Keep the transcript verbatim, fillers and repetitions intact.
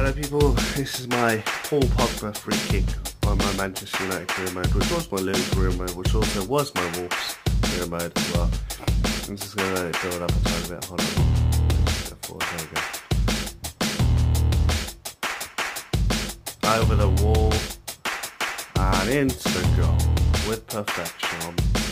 Hello people, this is my Paul Pogba free kick on my Manchester United career mode, which was my Liverpool career mode, which also was my Wolves career mode as well. I'm just going to let it build up a tiny bit. Hold on. There we go. Over the wall and into the goal with perfection.